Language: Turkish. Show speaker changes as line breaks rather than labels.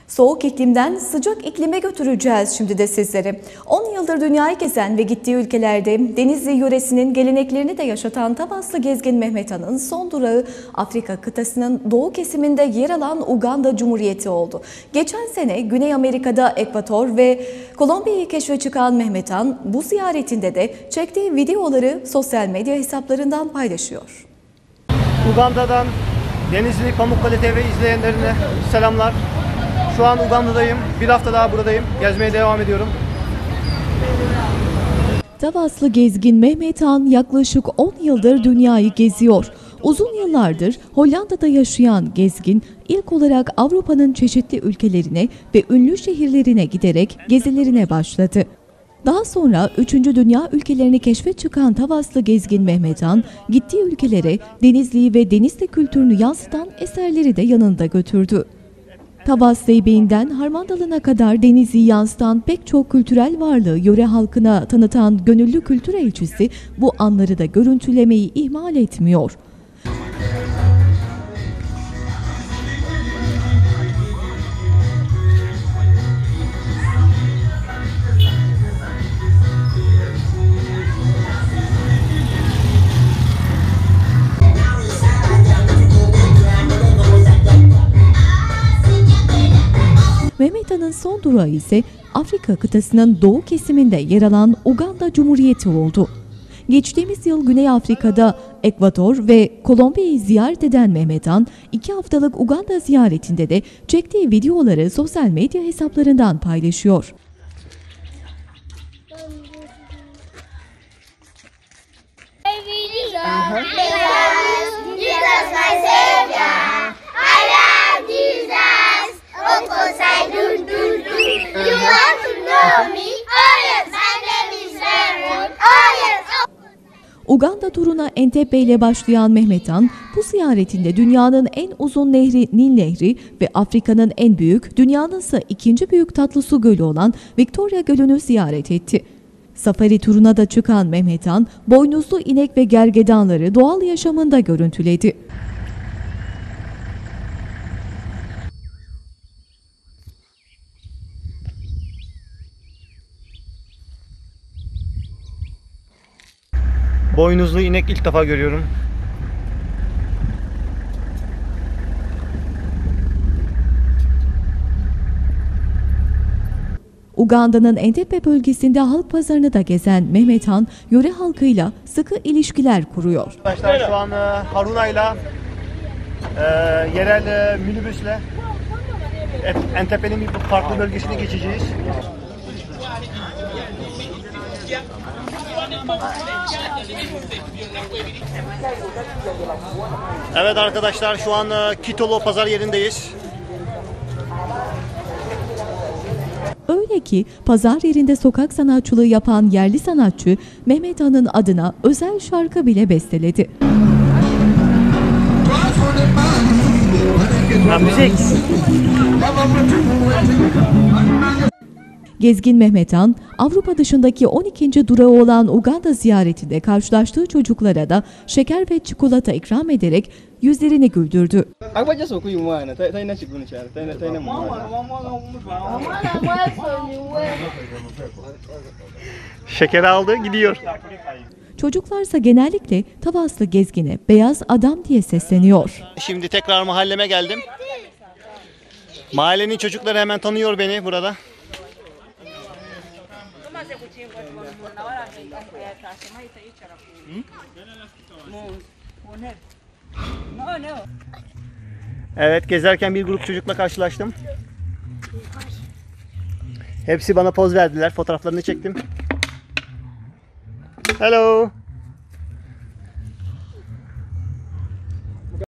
Soğuk iklimden sıcak iklime götüreceğiz şimdi de sizleri. 10 yıldır dünyayı gezen ve gittiği ülkelerde Denizli yöresinin geleneklerini de yaşatan Tavaslı gezgin Mehmet Han'ın son durağı Afrika kıtasının doğu kesiminde yer alan Uganda Cumhuriyeti oldu. Geçen sene Güney Amerika'da Ekvator ve Kolombiya'yı keşfe çıkan Mehmet Han bu ziyaretinde de çektiği videoları sosyal medya hesaplarından paylaşıyor.
Uganda'dan Denizli Pamukkale TV izleyenlerine selamlar. Şu an Uganda'dayım. Bir hafta daha buradayım. Gezmeye devam ediyorum.
Tavaslı gezgin Mehmet Han yaklaşık 10 yıldır dünyayı geziyor. Uzun yıllardır Hollanda'da yaşayan gezgin ilk olarak Avrupa'nın çeşitli ülkelerine ve ünlü şehirlerine giderek gezilerine başladı. Daha sonra 3. Dünya ülkelerini keşfe çıkan Tavaslı gezgin Mehmet Han, gittiği ülkelere Denizli'yi ve Denizli kültürünü yansıtan eserleri de yanında götürdü. Tavas Zeybeği'nden Harmandalı'na kadar Denizli'yi yansıtan pek çok kültürel varlığı yöre halkına tanıtan gönüllü kültür elçisi bu anları da görüntülemeyi ihmal etmiyor. Mehmet Han'ın son durağı ise Afrika kıtasının doğu kesiminde yer alan Uganda Cumhuriyeti oldu. Geçtiğimiz yıl Güney Afrika'da Ekvator ve Kolombiya'yı ziyaret eden Mehmet Han, 2 haftalık Uganda ziyaretinde de çektiği videoları sosyal medya hesaplarından paylaşıyor. Uganda turuna Entebbe ile başlayan Mehmet Han, bu ziyaretinde dünyanın en uzun nehri Nil Nehri ve Afrika'nın en büyük, dünyanın ise ikinci büyük tatlı su gölü olan Victoria Gölü'nü ziyaret etti. Safari turuna da çıkan Mehmet Han, boynuzlu inek ve gergedanları doğal yaşamında görüntüledi.
Boynuzlu inek ilk defa görüyorum.
Uganda'nın Entebbe bölgesinde halk pazarını da gezen Mehmet Han, yöre halkıyla sıkı ilişkiler kuruyor.
Arkadaşlar şu an Haruna'yla yerel minibüsle Entebbe'nin bir farklı bölgesine geçeceğiz. Evet arkadaşlar şu an Kitolo pazar yerindeyiz.
Öyle ki pazar yerinde sokak sanatçılığı yapan yerli sanatçı Mehmet Han'ın adına özel şarkı bile besteledi.
Müzik.
Gezgin Mehmet Han, Avrupa dışındaki 12. durağı olan Uganda ziyaretinde karşılaştığı çocuklara da şeker ve çikolata ikram ederek yüzlerini güldürdü.
Şeker aldı gidiyor.
Çocuklarsa genellikle Tavaslı gezgine beyaz adam diye sesleniyor.
Şimdi tekrar mahalleme geldim. Mahallenin çocukları hemen tanıyor beni burada. Evet, gezerken bir grup çocukla karşılaştım. Hepsi bana poz verdiler, fotoğraflarını çektim. Hello.